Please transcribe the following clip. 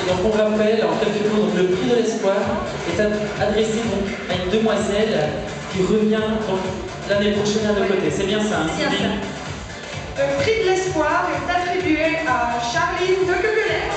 Donc on rappelle en quelques mots, donc le prix de l'espoir est adressé donc à une demoiselle qui revient l'année prochaine à nos côtés. C'est bien ça, hein, C'est bien Sylvie? ça. Le prix de l'espoir est attribué à Charline de Kegeler.